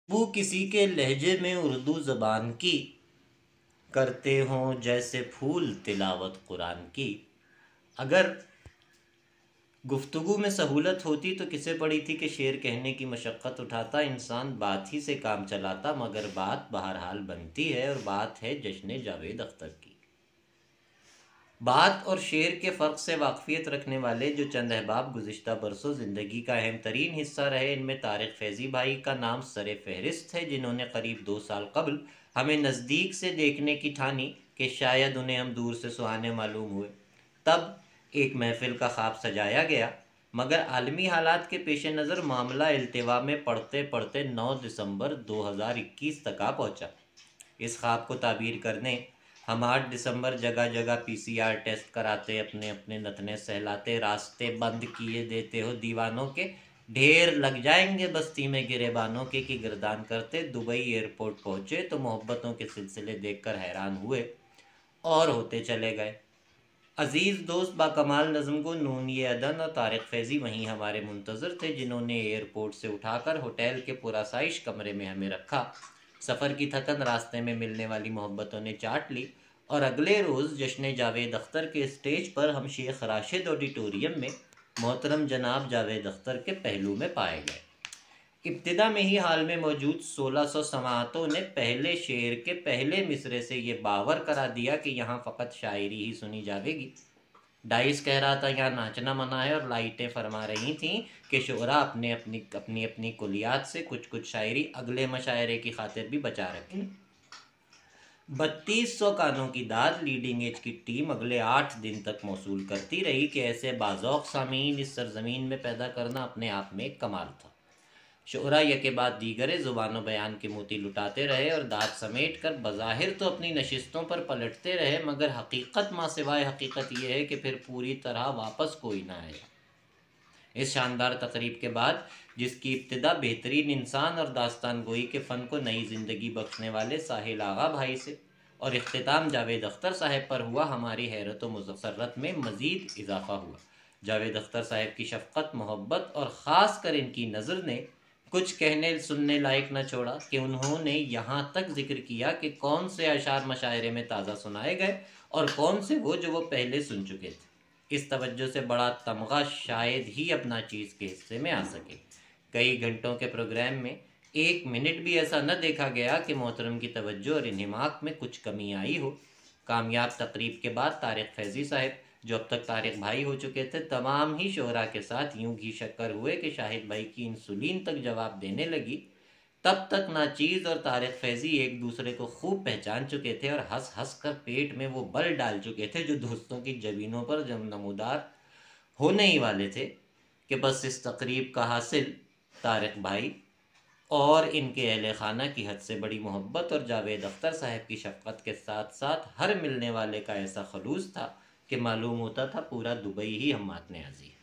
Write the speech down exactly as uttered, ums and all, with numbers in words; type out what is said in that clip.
वो किसी के लहजे में उर्दू ज़बान की, करते हों जैसे फूल तिलावत कुरान की। अगर गुफ्तगू में सहूलत होती तो किसे पड़ी थी कि शेर कहने की मशक्क़त उठाता, इंसान बात ही से काम चलाता, मगर बात बहरहाल बनती है और बात है जश्न जावेद अख्तर की। बात और शेर के फ़र्क से वाकफियत रखने वाले जो चंद अहबाब गुज़िश्ता बरसों ज़िंदगी का अहम तरीन हिस्सा रहे, इनमें तारिक फ़ैज़ी भाई का नाम सरे फ़हरिस्त है, जिन्होंने करीब दो साल कबल हमें नज़दीक से देखने की ठानी कि शायद उन्हें हम दूर से सुहाने मालूम हुए। तब एक महफिल का ख्वाब सजाया गया, मगर आलमी हालात के पेश नज़र मामला इल्तिवा में पढ़ते पढ़ते नौ दिसंबर दो हज़ार इक्कीस तक आ पहुँचा। इस ख्वाब को ताबीर करने हम आठ दिसंबर जगह जगह पीसीआर टेस्ट कराते, अपने अपने नतने सहलाते, रास्ते बंद किए देते हो दीवानों के, ढेर लग जाएंगे बस्ती में गिरेबानों के की गिरदान करते। दुबई एयरपोर्ट पहुँचे तो मोहब्बतों के सिलसिले देखकर हैरान हुए और होते चले गए। अजीज़ दोस्त बाकमाल नज़्म को नूनी अदन और तारिक फैज़ी वहीं हमारे मुंतज़र थे, जिन्होंने एयरपोर्ट से उठाकर होटल के पुरआसाइश कमरे में हमें रखा। सफ़र की थकन रास्ते में मिलने वाली मोहब्बतों ने चाट ली और अगले रोज़ जश्न जावेद अख्तर के स्टेज पर हम शेख राशिद ऑडिटोरियम में मोहतरम जनाब जावेद अख्तर के पहलू में पाए गए। इब्तिदा में ही हाल में मौजूद सोलह सौ समाअतों ने पहले शेर के पहले मिसरे से ये बावर करा दिया कि यहाँ फ़कत शायरी ही सुनी जाएगी। डाइस कह रहा था यहाँ नाचना मना है, और लाइटें फरमा रही थीं कि शुरा अपने अपनी अपनी अपनी कुलियात से कुछ कुछ शायरी अगले मशायरे की खातिर भी बचा रखें। बत्तीस सौ कानों की दाद लीडिंग एज की टीम अगले आठ दिन तक मौसूल करती रही कि ऐसे बाज़ौक़ सामीन इस सरजमीन में पैदा करना अपने आप में एक कमाल था। शुरा यके बाद दीगरे ज़ुबान बयान के मोती लुटाते रहे और दाद समेट कर बज़ाहिर तो अपनी नशिस्तों पर पलटते रहे, मगर हकीकत माँ सिवाय हकीकत यह है कि फिर पूरी तरह वापस कोई ना आया। इस शानदार तकरीब के बाद, जिसकी इब्तिदा बेहतरीन इंसान और दास्तान गोई के फ़न को नई ज़िंदगी बख्शने वाले साहिल आगा भाई से और इख्तिताम जावेद अख्तर साहब पर हुआ, हमारी हैरत व मुसर्रत में मज़ीद इजाफ़ा हुआ। जावेद अख्तर साहब की शफ़क़त, मोहब्बत और ख़ास कर इनकी नज़र ने कुछ कहने सुनने लायक न छोड़ा कि उन्होंने यहाँ तक जिक्र किया कि कौन से अशार मशायरे में ताज़ा सुनाए गए और कौन से वो जो वो पहले सुन चुके थे। इस तवज्जो से बड़ा तमगा शायद ही अपना चीज़ के हिस्से में आ सके। कई घंटों के प्रोग्राम में एक मिनट भी ऐसा न देखा गया कि मोहतरम की तवज्जो और इन्हिमाक में कुछ कमी आई हो। कामयाब तकरीब के बाद तारिक फैज़ी साहब, जो अब तक तारिक भाई हो चुके थे, तमाम ही शोहरा के साथ यूं घी शक्कर हुए कि शाहिद भाई की इंसुलिन तक जवाब देने लगी। तब तक नाचीज़ और तारिक फैज़ी एक दूसरे को खूब पहचान चुके थे और हंस हंस कर पेट में वो बल डाल चुके थे जो दोस्तों की जबीनों पर जब नमूदार होने ही वाले थे कि बस इस तकरीब का हासिल तारिक भाई और इनके अहले खाना की हद से बड़ी मोहब्बत और जावेद अख्तर साहब की शफ़क़त के साथ साथ हर मिलने वाले का ऐसा खलूस था कि मालूम होता था पूरा दुबई ही हम मातने आज़ी है।